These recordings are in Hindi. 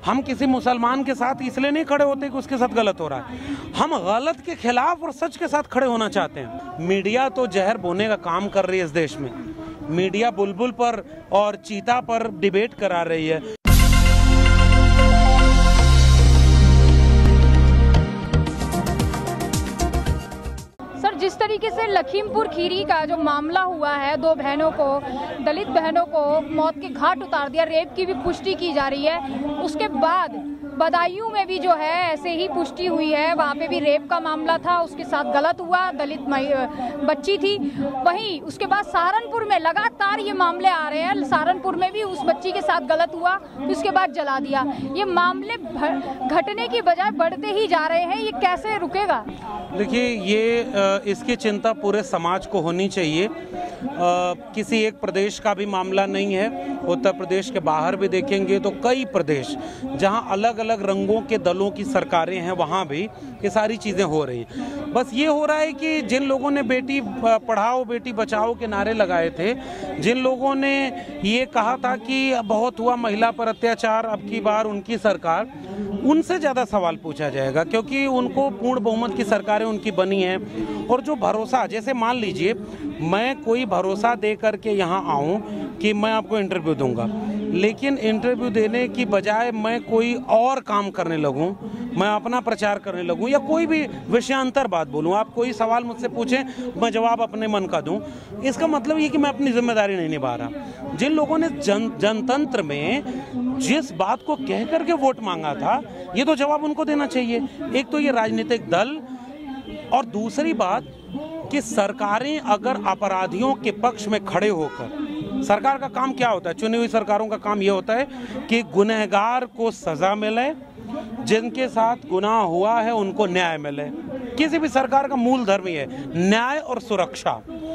हम किसी मुसलमान के साथ इसलिए नहीं खड़े होते कि उसके साथ गलत हो रहा है, हम गलत के खिलाफ और सच के साथ खड़े होना चाहते हैं। मीडिया तो जहर बोने का काम कर रही है इस देश में। मीडिया बुलबुल पर और चीता पर डिबेट करा रही है। जिस तरीके से लखीमपुर खीरी का जो मामला हुआ है, 2 बहनों को, दलित बहनों को मौत के घाट उतार दिया, रेप की भी पुष्टि की जा रही है। उसके बाद बदायूं में भी जो है ऐसे ही पुष्टि हुई है, वहाँ पे भी रेप का मामला था, उसके साथ गलत हुआ, दलित बच्ची थी। वहीं उसके बाद सहारनपुर में लगातार ये मामले आ रहे हैं। सहारनपुर में भी उस बच्ची के साथ गलत हुआ, उसके बाद जला दिया। ये मामले घटने की बजाय बढ़ते ही जा रहे हैं, ये कैसे रुकेगा? देखिए, ये इसकी चिंता पूरे समाज को होनी चाहिए। किसी एक प्रदेश का भी मामला नहीं है। उत्तर प्रदेश के बाहर भी देखेंगे तो कई प्रदेश जहां अलग अलग रंगों के दलों की सरकारें हैं, वहां भी ये सारी चीज़ें हो रही हैं। बस ये हो रहा है कि जिन लोगों ने बेटी पढ़ाओ बेटी बचाओ के नारे लगाए थे, जिन लोगों ने ये कहा था कि बहुत हुआ महिला पर अत्याचार, अब की बार उनकी सरकार, उनसे ज़्यादा सवाल पूछा जाएगा, क्योंकि उनको पूर्ण बहुमत की सरकारें उनकी बनी हैं। और जो भरोसा, जैसे मान लीजिए मैं कोई भरोसा दे करके यहाँ आऊँ कि मैं आपको इंटरव्यू दूंगा, लेकिन इंटरव्यू देने की बजाय मैं कोई और काम करने लगूं, मैं अपना प्रचार करने लगूं या कोई भी विषयांतर बात बोलूं, आप कोई सवाल मुझसे पूछें मैं जवाब अपने मन का दूं, इसका मतलब ये कि मैं अपनी जिम्मेदारी नहीं निभा रहा। जिन लोगों ने जनतंत्र में जिस बात को कह करके वोट मांगा था, ये तो जवाब उनको देना चाहिए। एक तो ये राजनीतिक दल, और दूसरी बात कि सरकारें अगर अपराधियों के पक्ष में खड़े होकर, सरकार का काम क्या होता है, चुनी हुई सरकारों का काम यह होता है कि गुनहगार को सजा मिले, जिनके साथ गुनाह हुआ है उनको न्याय मिले। किसी भी सरकार का मूल धर्म ही है न्याय और सुरक्षा।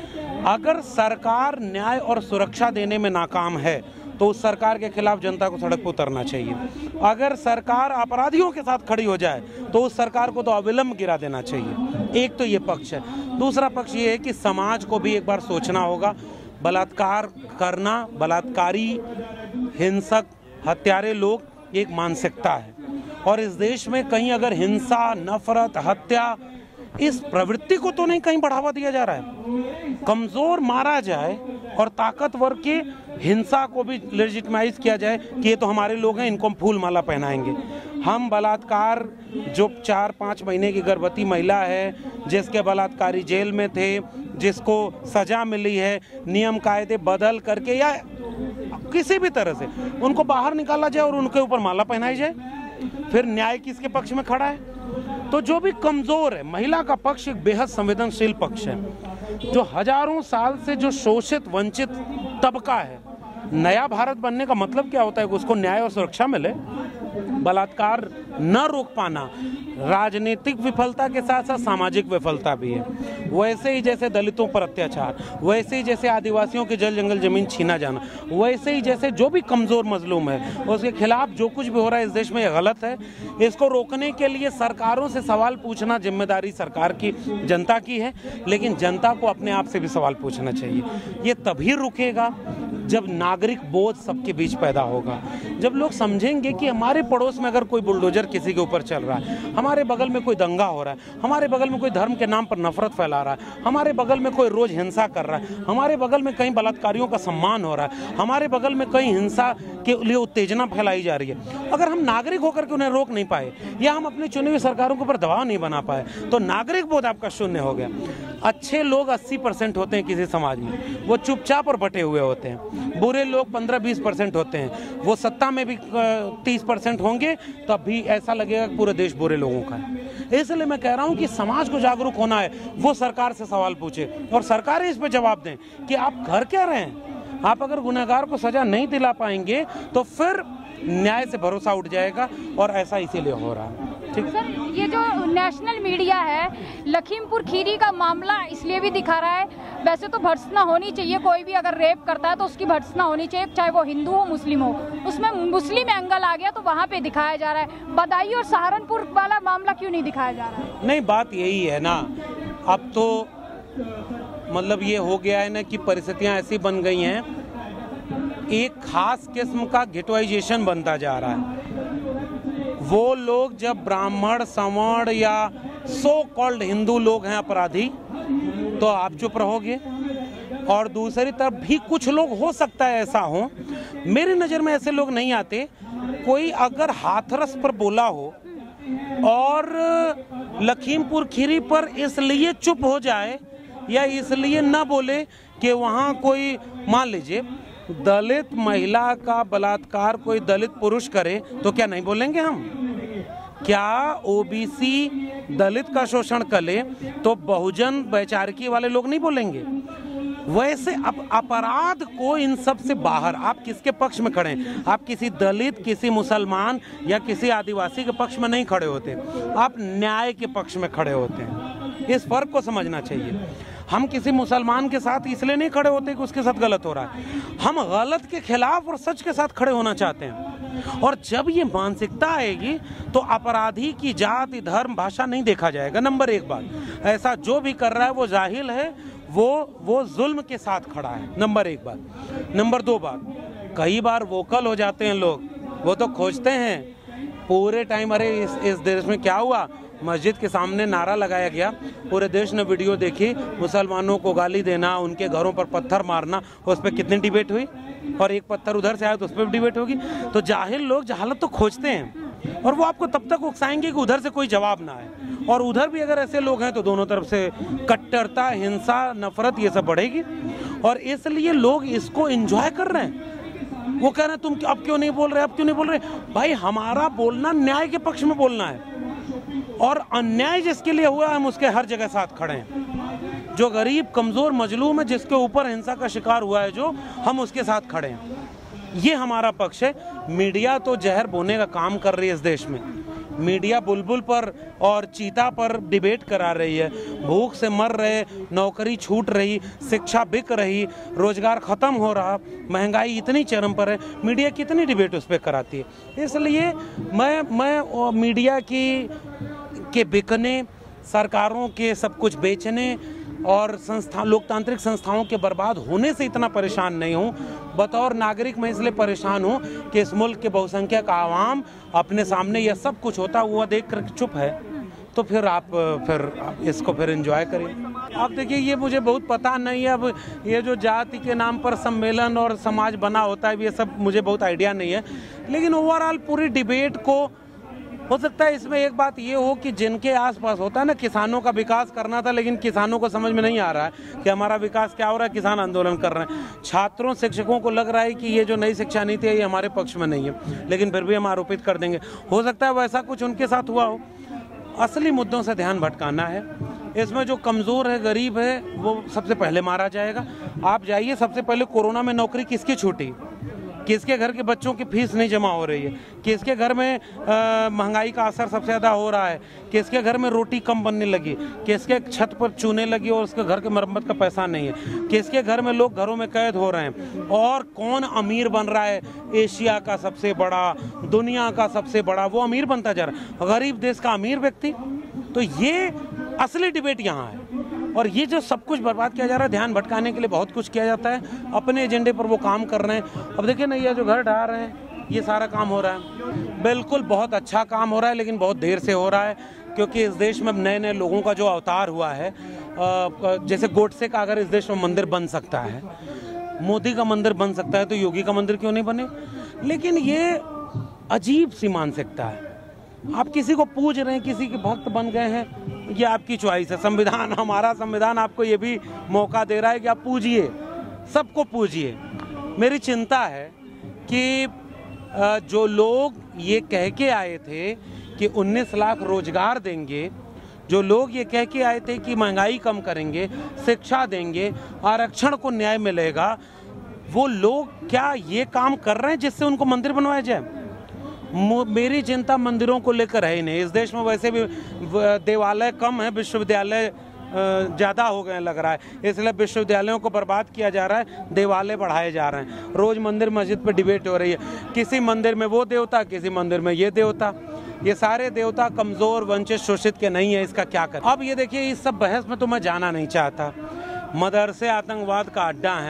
अगर सरकार न्याय और सुरक्षा देने में नाकाम है तो उस सरकार के खिलाफ जनता को सड़क पर उतरना चाहिए। अगर सरकार अपराधियों के साथ खड़ी हो जाए तो उस सरकार को तो अविलंब गिरा देना चाहिए। एक तो ये पक्ष है। दूसरा पक्ष ये है कि समाज को भी एक बार सोचना होगा। बलात्कार करना, बलात्कारी, हिंसक, हत्यारे लोग एक मानसिकता है, और इस देश में कहीं अगर हिंसा, नफरत, हत्या, इस प्रवृत्ति को तो नहीं कहीं बढ़ावा दिया जा रहा है। कमजोर मारा जाए और ताकतवर के हिंसा को भी लेजिटिमाइज किया जाए कि ये तो हमारे लोग हैं, इनको हम फूल माला पहनाएंगे। हम बलात्कार, जो 4-5 महीने की गर्भवती महिला है, जिसके बलात्कारी जेल में थे, जिसको सजा मिली है, नियम कायदे बदल करके या किसी भी तरह से उनको बाहर निकाला जाए और उनके ऊपर माला पहनाई जाए, फिर न्याय किसके पक्ष में खड़ा है? तो जो भी कमजोर है, महिला का पक्ष एक बेहद संवेदनशील पक्ष है, जो हजारों साल से जो शोषित वंचित तबका है। नया भारत बनने का मतलब क्या होता है कि उसको न्याय और सुरक्षा मिले। बलात्कार न रोक पाना राजनीतिक विफलता के साथ साथ सामाजिक विफलता भी है। वैसे ही जैसे दलितों पर अत्याचार, वैसे ही जैसे आदिवासियों के जल जंगल जमीन छीना जाना, वैसे ही जैसे जो भी कमजोर मजलूम है उसके खिलाफ जो कुछ भी हो रहा है इस देश में ये गलत है। इसको रोकने के लिए सरकारों से सवाल पूछना जिम्मेदारी सरकार की, जनता की है, लेकिन जनता को अपने आप से भी सवाल पूछना चाहिए। ये तभी रुकेगा जब नागरिक बोध सबके बीच पैदा होगा, जब लोग समझेंगे कि हमारे पड़ोस में अगर कोई बुलडोजर किसी के ऊपर चल रहा है, हमारे बगल में कोई दंगा हो रहा है, हमारे बगल में कोई धर्म के नाम पर नफरत फैला रहा है, हमारे बगल में कोई रोज हिंसा कर रहा है, हमारे बगल में कहीं बलात्कारियों का सम्मान हो रहा है, हमारे बगल में कहीं हिंसा के लिए उत्तेजना फैलाई जा रही है, अगर हम नागरिक होकर के उन्हें रोक नहीं पाए या हम अपनी चुनी हुई सरकारों के ऊपर दबाव नहीं बना पाए तो नागरिक बोध आपका शून्य हो गया। अच्छे लोग 80% होते हैं किसी समाज में, वो चुपचाप और बटे हुए होते हैं। बुरे लोग 15-20% होते हैं, वो सत्ता में भी 30% होंगे तब भी ऐसा लगेगा पूरे देश बुरे लोगों का है। इसलिए मैं कह रहा हूं कि समाज को जागरूक होना है, वो सरकार से सवाल पूछे और सरकारें इस पे जवाब दें कि आप कर क्या रहे हैं। आप अगर गुनहगार को सजा नहीं दिला पाएंगे तो फिर न्याय से भरोसा उठ जाएगा, और ऐसा इसीलिए हो रहा है। ठीक सर, ये जो नेशनल मीडिया है लखीमपुर खीरी का मामला इसलिए भी दिखा रहा है, वैसे तो भर्त्सना होनी चाहिए, कोई भी अगर रेप करता है तो उसकी भर्त्सना होनी चाहिए, चाहे वो हिंदू हो मुस्लिम हो। उसमें मुस्लिम एंगल आ गया तो वहाँ पे दिखाया जा रहा है। बदायूं और सहारनपुर वाला मामला क्यों नहीं दिखाया जा रहा है? नहीं, बात यही है ना, अब तो मतलब ये हो गया है ना कि परिस्थितियाँ ऐसी बन गई हैं, एक खास किस्म का गेटवाइजेशन बनता जा रहा है। वो लोग जब ब्राह्मण, सवर्ण या सो कॉल्ड हिंदू लोग हैं अपराधी, तो आप चुप रहोगे? और दूसरी तरफ भी कुछ लोग हो सकता है ऐसा हो, मेरी नज़र में ऐसे लोग नहीं आते। कोई अगर हाथरस पर बोला हो और लखीमपुर खीरी पर इसलिए चुप हो जाए या इसलिए ना बोले कि वहाँ कोई, मान लीजिए दलित महिला का बलात्कार कोई दलित पुरुष करे तो क्या नहीं बोलेंगे हम? क्या ओबीसी दलित का शोषण करे तो बहुजन वैचारिकी वाले लोग नहीं बोलेंगे? वैसे अब अपराध को इन सब से बाहर आप किसके पक्ष में खड़े हैं? आप किसी दलित, किसी मुसलमान या किसी आदिवासी के पक्ष में नहीं खड़े होते, आप न्याय के पक्ष में खड़े होते हैं। इस फर्क को समझना चाहिए। हम किसी मुसलमान के साथ इसलिए नहीं खड़े होते कि उसके साथ गलत हो रहा है, हम गलत के खिलाफ और सच के साथ खड़े होना चाहते हैं। और जब ये मानसिकता आएगी तो अपराधी की जाति, धर्म, भाषा नहीं देखा जाएगा। नंबर एक बात, ऐसा जो भी कर रहा है वो जाहिल है, वो जुल्म के साथ खड़ा है। नंबर एक बात। नंबर दो बात, कई बार वोकल हो जाते हैं लोग, वो तो खोजते हैं पूरे टाइम, अरे इस देश में क्या हुआ, मस्जिद के सामने नारा लगाया गया, पूरे देश ने वीडियो देखी, मुसलमानों को गाली देना, उनके घरों पर पत्थर मारना, उस पर कितनी डिबेट हुई, और एक पत्थर उधर से आया तो उस पर भी डिबेट होगी। तो जाहिल लोग जहालत तो खोजते हैं और वो आपको तब तक उकसाएंगे कि उधर से कोई जवाब ना आए, और उधर भी अगर ऐसे लोग हैं तो दोनों तरफ से कट्टरता, हिंसा, नफरत ये सब बढ़ेगी। और इसलिए लोग इसको एंजॉय कर रहे हैं। वो कह रहे हैं तुम अब क्यों नहीं बोल रहे, अब क्यों नहीं बोल रहे? भाई हमारा बोलना न्याय के पक्ष में बोलना है, और अन्याय जिसके लिए हुआ हम उसके हर जगह साथ खड़े हैं। जो गरीब, कमजोर, मजलूम है, जिसके ऊपर हिंसा का शिकार हुआ है जो, हम उसके साथ खड़े हैं। ये हमारा पक्ष है। मीडिया तो जहर बोने का काम कर रही है इस देश में। मीडिया बुलबुल पर और चीता पर डिबेट करा रही है। भूख से मर रहे, नौकरी छूट रही, शिक्षा बिक रही, रोजगार खत्म हो रहा, महंगाई इतनी चरम पर है, मीडिया कितनी डिबेट उस पर कराती है। इसलिए मैं मीडिया के बिकने, सरकारों के सब कुछ बेचने और लोकतांत्रिक संस्थाओं के बर्बाद होने से इतना परेशान नहीं हूँ। बतौर नागरिक मैं इसलिए परेशान हूँ कि इस मुल्क के बहुसंख्यक आवाम अपने सामने यह सब कुछ होता हुआ देख कर चुप है, तो फिर आप इसको फिर एंजॉय करिए। अब देखिए, ये मुझे बहुत पता नहीं है, अब ये जो जाति के नाम पर सम्मेलन और समाज बना होता है, ये सब मुझे बहुत आइडिया नहीं है। लेकिन ओवरऑल पूरी डिबेट को हो सकता है इसमें एक बात ये हो कि जिनके आसपास होता है ना, किसानों का विकास करना था, लेकिन किसानों को समझ में नहीं आ रहा है कि हमारा विकास क्या हो रहा है, किसान आंदोलन कर रहे हैं। छात्रों, शिक्षकों को लग रहा है कि ये जो नई शिक्षा नीति है ये हमारे पक्ष में नहीं है, लेकिन फिर भी हम आरोपित कर देंगे। हो सकता है वैसा कुछ उनके साथ हुआ हो। असली मुद्दों से ध्यान भटकाना है। इसमें जो कमज़ोर है, गरीब है, वो सबसे पहले मारा जाएगा। आप जाइए, सबसे पहले कोरोना में नौकरी किसकी छूटी? किसके घर के बच्चों की फीस नहीं जमा हो रही है? किसके घर में महंगाई का असर सबसे ज़्यादा हो रहा है? किसके घर में रोटी कम बनने लगी? किसके छत पर चूने लगी और उसके घर के मरम्मत का पैसा नहीं है? किसके घर में लोग घरों में कैद हो रहे हैं? और कौन अमीर बन रहा है? एशिया का सबसे बड़ा, दुनिया का सबसे बड़ा, वो अमीर बनता जा रहा है, गरीब देश का अमीर व्यक्ति। तो ये असली डिबेट यहाँ है। और ये जो सब कुछ बर्बाद किया जा रहा है, ध्यान भटकाने के लिए बहुत कुछ किया जाता है, अपने एजेंडे पर वो काम कर रहे हैं। अब देखिए ना, ये जो घर ढा रहे हैं, ये सारा काम हो रहा है, बिल्कुल बहुत अच्छा काम हो रहा है, लेकिन बहुत देर से हो रहा है, क्योंकि इस देश में नए नए लोगों का जो अवतार हुआ है, जैसे गोडसे का अगर इस देश में मंदिर बन सकता है, मोदी का मंदिर बन सकता है, तो योगी का मंदिर क्यों नहीं बने? लेकिन ये अजीब सी मानसिकता है। आप किसी को पूज रहे हैं, किसी के भक्त बन गए हैं, ये आपकी चॉइस है। संविधान, हमारा संविधान आपको ये भी मौका दे रहा है कि आप पूजिए, सबको पूजिए। मेरी चिंता है कि जो लोग ये कह के आए थे कि 19 लाख रोजगार देंगे, जो लोग ये कह के आए थे कि महंगाई कम करेंगे, शिक्षा देंगे, आरक्षण को न्याय मिलेगा, वो लोग क्या ये काम कर रहे हैं जिससे उनको मंदिर बनवाया जाए? मेरी चिंता मंदिरों को लेकर है ही नहीं। इस देश में वैसे भी देवालय कम है, विश्वविद्यालय ज़्यादा हो गए लग रहा है, इसलिए विश्वविद्यालयों को बर्बाद किया जा रहा है, देवालय बढ़ाए जा रहे हैं। रोज़ मंदिर मस्जिद पे डिबेट हो रही है, किसी मंदिर में वो देवता, किसी मंदिर में ये देवता। ये सारे देवता कमज़ोर, वंचित, शोषित के नहीं है, इसका क्या करें? अब ये देखिए, इस सब बहस में तो मैं जाना नहीं चाहता। मदरसे आतंकवाद का अड्डा हैं,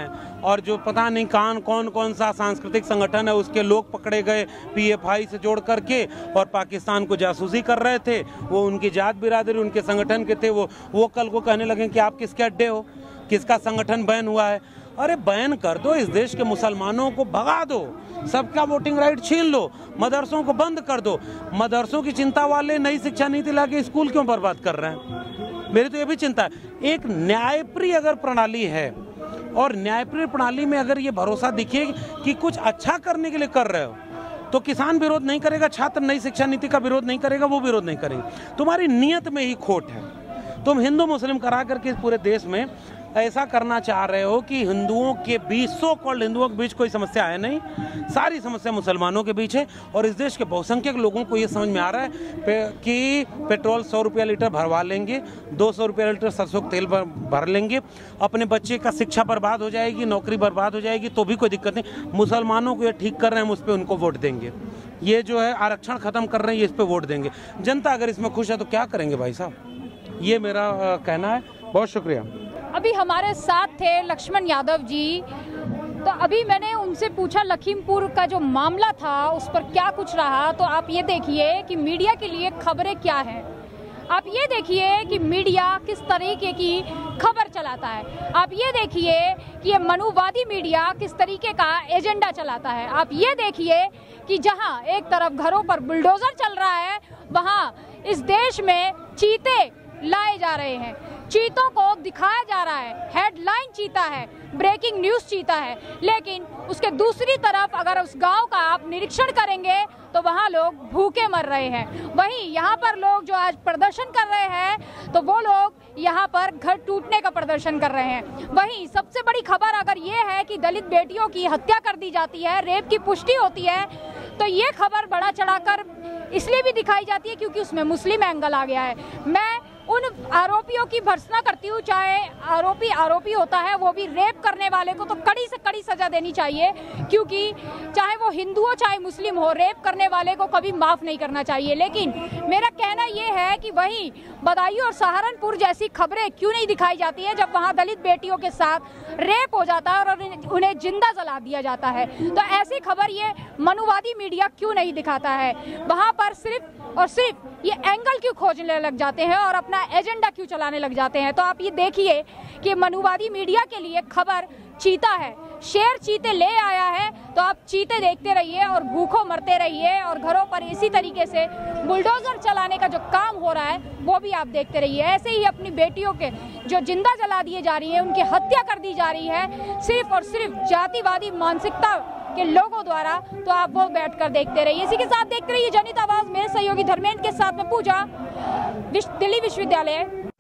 और जो पता नहीं कौन कौन सा सांस्कृतिक संगठन है उसके लोग पकड़े गए PFI से जोड़ करके और पाकिस्तान को जासूसी कर रहे थे। वो उनकी जात बिरादरी उनके संगठन के थे, वो कल को कहने लगे कि आप किसके अड्डे हो, किसका संगठन बैन हुआ है। अरे बैन कर दो, इस देश के मुसलमानों को भगा दो, सबका वोटिंग राइट छीन लो, मदरसों को बंद कर दो। मदरसों की चिंता वाले नई शिक्षा नीति लाके स्कूल क्यों बर्बाद कर रहे हैं? मेरी तो ये भी चिंता है। एक न्यायप्रिय अगर प्रणाली है और न्यायप्रिय प्रणाली में अगर ये भरोसा दिखे कि कुछ अच्छा करने के लिए कर रहे हो तो किसान विरोध नहीं करेगा, छात्र नई शिक्षा नीति का विरोध नहीं करेगा, वो विरोध नहीं करेंगे। तुम्हारी नीयत में ही खोट है। तुम हिंदू मुस्लिम करा करके इस पूरे देश में ऐसा करना चाह रहे हो कि हिंदुओं के बीच, सो कॉल्ड हिंदुओं के बीच कोई समस्या है नहीं, सारी समस्या मुसलमानों के बीच है। और इस देश के बहुसंख्यक लोगों को ये समझ में आ रहा है कि पेट्रोल 100 रुपया लीटर भरवा लेंगे, 200 रुपया लीटर सरसों का तेल भर लेंगे, अपने बच्चे का शिक्षा बर्बाद हो जाएगी, नौकरी बर्बाद हो जाएगी, तो भी कोई दिक्कत नहीं। मुसलमानों को ये ठीक कर रहे हैं, हम उस पर उनको वोट देंगे। ये जो है आरक्षण खत्म कर रहे हैं, ये इस पर वोट देंगे। जनता अगर इसमें खुश है तो क्या करेंगे भाई साहब? ये मेरा कहना है। बहुत शुक्रिया। अभी हमारे साथ थे लक्ष्मण यादव जी। तो अभी मैंने उनसे पूछा लखीमपुर का जो मामला था उस पर क्या कुछ रहा। तो आप ये देखिए कि मीडिया के लिए खबरें क्या हैं। आप ये देखिए कि मीडिया किस तरीके की खबर चलाता है। आप ये देखिए कि ये मनुवादी मीडिया किस तरीके का एजेंडा चलाता है। आप ये देखिए कि जहां एक तरफ घरों पर बुलडोजर चल रहा है, वहां इस देश में चीते लाए जा रहे हैं, चीतों को दिखाया जा रहा है। हेडलाइन चीता है, ब्रेकिंग न्यूज चीता है, लेकिन उसके दूसरी तरफ अगर उस गांव का आप निरीक्षण करेंगे तो वहां लोग भूखे मर रहे हैं। वहीं यहाँ पर लोग जो आज प्रदर्शन कर रहे हैं तो वो लोग यहाँ पर घर टूटने का प्रदर्शन कर रहे हैं। वहीं सबसे बड़ी खबर अगर ये है कि दलित बेटियों की हत्या कर दी जाती है, रेप की पुष्टि होती है, तो ये खबर बड़ा चढ़ाकर इसलिए भी दिखाई जाती है क्योंकि उसमें मुस्लिम एंगल आ गया है। मैं उन आरोपियों की भर्त्सना करती हूँ, चाहे आरोपी होता है वो भी रेप करने वाले को तो कड़ी से कड़ी सजा देनी चाहिए, क्योंकि चाहे वो हिंदू हो चाहे मुस्लिम हो, रेप करने वाले को कभी माफ नहीं करना चाहिए। लेकिन मेरा कहना ये है कि वहीं बदायूं और सहारनपुर जैसी खबरें क्यों नहीं दिखाई जाती है जब वहाँ दलित बेटियों के साथ रेप हो जाता है और उन्हें जिंदा जला दिया जाता है। तो ऐसी खबर ये मनुवादी मीडिया क्यों नहीं दिखाता है? वहाँ पर सिर्फ और सिर्फ ये एंगल क्यों खोजने लग जाते हैं और अपना एजेंडा क्यों चलाने लग जाते हैं? तो आप ये देखिए कि मनुवादी मीडिया के लिए खबर चीता है, शेर चीते ले आया है, तो आप चीते देखते रहिए और भूखों मरते रहिए और घरों पर इसी तरीके से बुलडोजर चलाने का जो काम हो रहा है वो भी आप देखते रहिए। ऐसे ही अपनी बेटियों के जो जिंदा जला दिए जा रही है, उनकी हत्या कर दी जा रही है सिर्फ और सिर्फ जातिवादी मानसिकता के लोगों द्वारा, तो आप वो बैठकर देखते रहिए। इसी के साथ देखते रहिए जनहित आवाज। मेरे सहयोगी धर्मेंद्र के साथ में पूजा, दिल्ली विश्वविद्यालय।